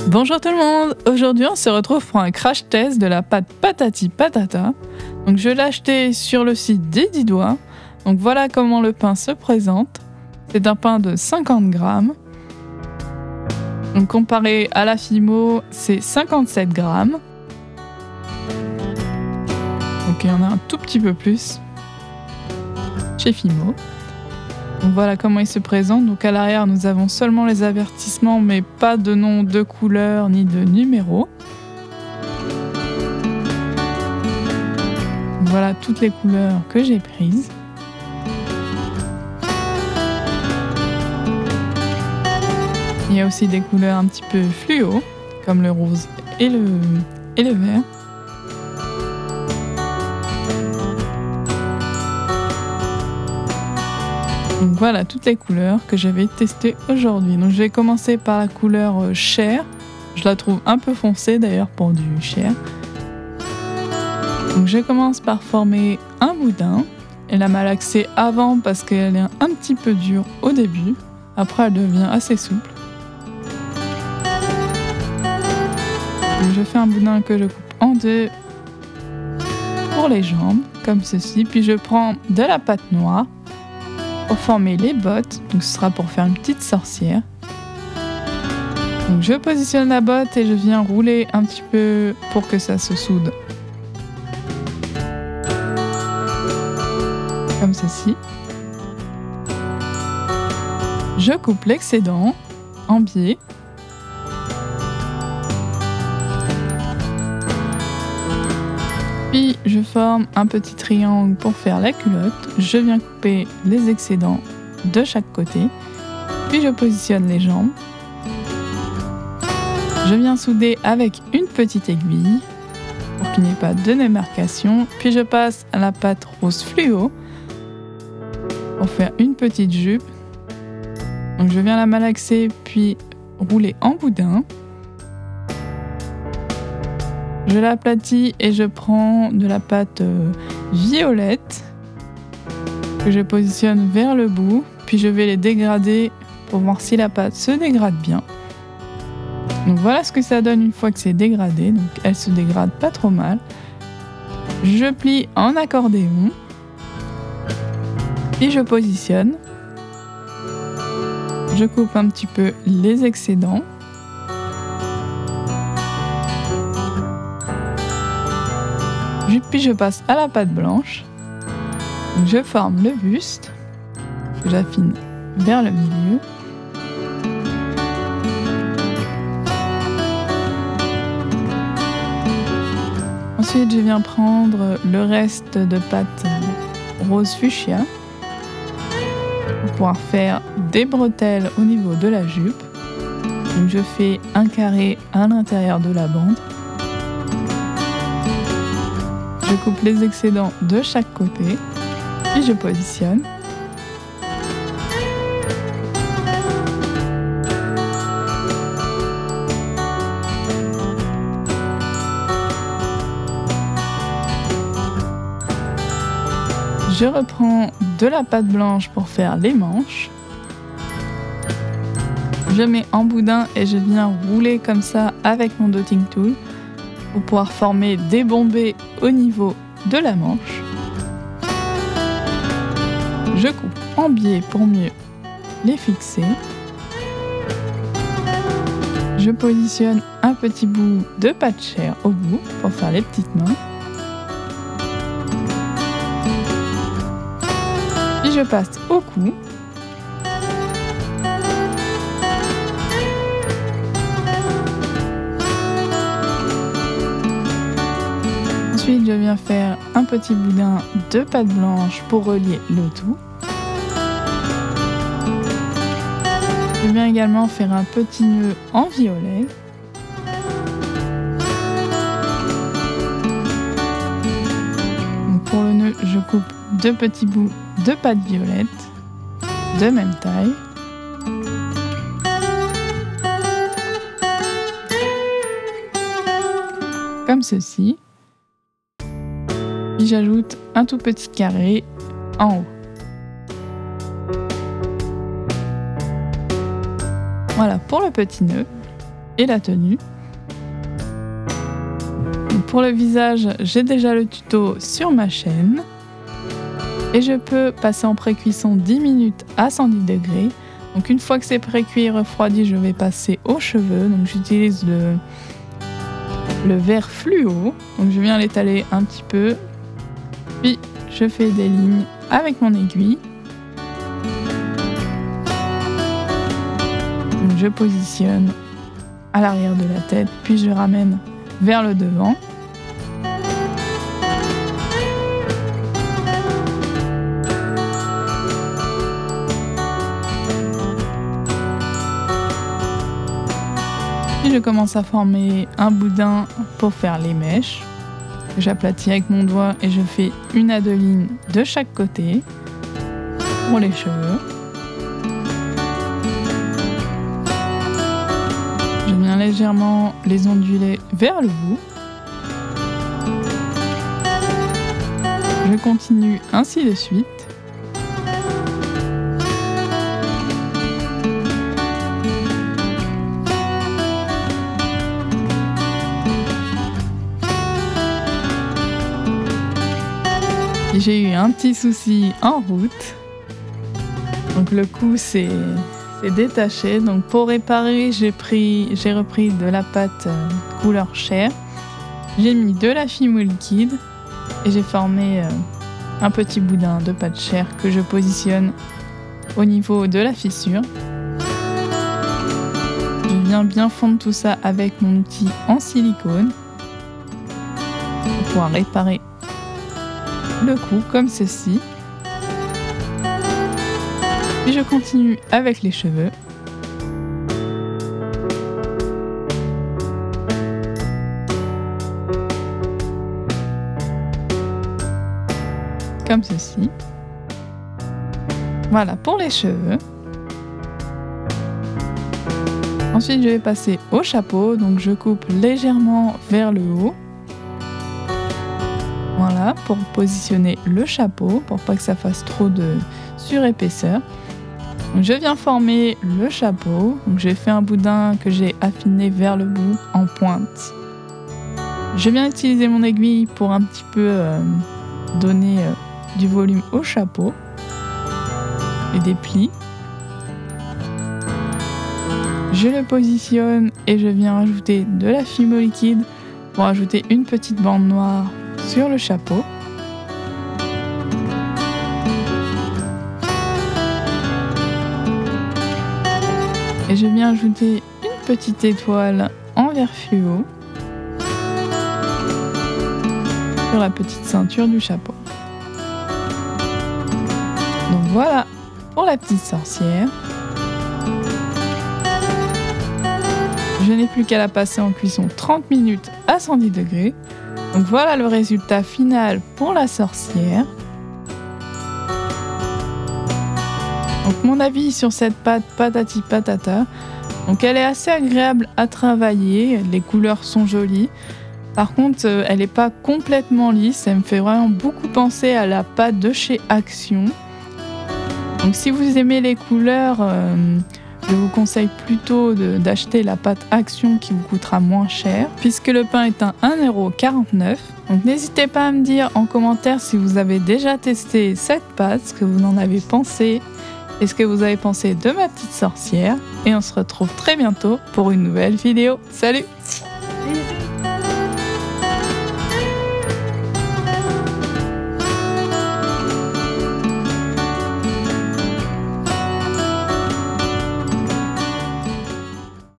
Bonjour tout le monde. Aujourd'hui on se retrouve pour un crash test de la pâte patati patata. Donc je l'ai acheté sur le site des 10 doigts. Donc voilà comment le pain se présente. C'est un pain de 50 grammes. Donc comparé à la Fimo, c'est 57 grammes. Donc il y en a un tout petit peu plus chez Fimo. Donc voilà comment il se présente. Donc à l'arrière, nous avons seulement les avertissements, mais pas de nom de couleur ni de numéro. Voilà toutes les couleurs que j'ai prises. Il y a aussi des couleurs un petit peu fluo, comme le rose et le vert. Donc voilà toutes les couleurs que je vais tester aujourd'hui. Donc je vais commencer par la couleur chair. Je la trouve un peu foncée d'ailleurs pour du chair. Donc je commence par former un boudin et la malaxer avant parce qu'elle est un petit peu dure au début. Après elle devient assez souple. Donc je fais un boudin que je coupe en deux pour les jambes, comme ceci. Puis je prends de la pâte noire pour former les bottes, donc ce sera pour faire une petite sorcière. Donc je positionne la botte et je viens rouler un petit peu pour que ça se soude. Comme ceci. Je coupe l'excédent en biais. Puis je forme un petit triangle pour faire la culotte. Je viens couper les excédents de chaque côté. Puis je positionne les jambes. Je viens souder avec une petite aiguille pour qu'il n'y ait pas de démarcation. Puis je passe à la pâte rose fluo pour faire une petite jupe. Donc je viens la malaxer puis rouler en boudin. Je l'aplatis et je prends de la pâte violette que je positionne vers le bout. Puis je vais les dégrader pour voir si la pâte se dégrade bien. Donc voilà ce que ça donne une fois que c'est dégradé. Donc elle se dégrade pas trop mal. Je plie en accordéon. Et je positionne. Je coupe un petit peu les excédents. Puis je passe à la pâte blanche. Je forme le buste. J'affine vers le milieu. Ensuite, je viens prendre le reste de pâte rose fuchsia pour pouvoir faire des bretelles au niveau de la jupe. Donc je fais un carré à l'intérieur de la bande. Je coupe les excédents de chaque côté, puis je positionne. Je reprends de la pâte blanche pour faire les manches. Je mets en boudin et je viens rouler comme ça avec mon dotting tool pour pouvoir former des bombées au niveau de la manche. Je coupe en biais pour mieux les fixer. Je positionne un petit bout de pâte chair au bout pour faire les petites mains. Puis je passe au cou. Ensuite, je viens faire un petit boudin de pâte blanche pour relier le tout. Je viens également faire un petit nœud en violet. Donc pour le nœud, je coupe deux petits bouts de pâte violette de même taille. Comme ceci. Puis j'ajoute un tout petit carré en haut. Voilà pour le petit nœud. et la tenue. Donc pour le visage, j'ai déjà le tuto sur ma chaîne. Et je peux passer en pré-cuisson 10 minutes à 110 degrés. Donc une fois que c'est pré-cuit et refroidi, je vais passer aux cheveux. Donc j'utilise le vert fluo. Donc je viens l'étaler un petit peu. Puis je fais des lignes avec mon aiguille. Donc je positionne à l'arrière de la tête, puis je ramène vers le devant. Puis je commence à former un boudin pour faire les mèches. J'aplatis avec mon doigt et je fais 1 à 2 lignes de chaque côté pour les cheveux. Je viens légèrement les onduler vers le bout. Je continue ainsi de suite. J'ai eu un petit souci en route. Donc le cou s'est détaché. Donc pour réparer, j'ai repris de la pâte couleur chair. J'ai mis de la fimo liquide et j'ai formé un petit boudin de pâte chair que je positionne au niveau de la fissure. Je viens bien fondre tout ça avec mon outil en silicone pour pouvoir réparer le cou comme ceci. Puis je continue avec les cheveux. Comme ceci. Voilà pour les cheveux. Ensuite je vais passer au chapeau, donc je coupe légèrement vers le haut. Voilà, pour positionner le chapeau, pour pas que ça fasse trop de surépaisseur. Donc je viens former le chapeau. Donc j'ai fait un boudin que j'ai affiné vers le bout en pointe. Je viens utiliser mon aiguille pour un petit peu donner du volume au chapeau et des plis. Je le positionne et je viens ajouter de la fimo liquide pour ajouter une petite bande noire sur le chapeau. Et je viens ajouter une petite étoile en vert fluo sur la petite ceinture du chapeau. Donc voilà pour la petite sorcière. Je n'ai plus qu'à la passer en cuisson 30 minutes à 110 degrés. Donc voilà le résultat final pour la sorcière. Donc mon avis sur cette pâte patati patata. Donc elle est assez agréable à travailler, les couleurs sont jolies. Par contre, elle n'est pas complètement lisse, elle me fait vraiment beaucoup penser à la pâte de chez Action. Donc si vous aimez les couleurs, je vous conseille plutôt d'acheter la pâte Action qui vous coûtera moins cher, puisque le pain est à 1,49 €. Donc n'hésitez pas à me dire en commentaire si vous avez déjà testé cette pâte, ce que vous en avez pensé, et ce que vous avez pensé de ma petite sorcière. Et on se retrouve très bientôt pour une nouvelle vidéo. Salut!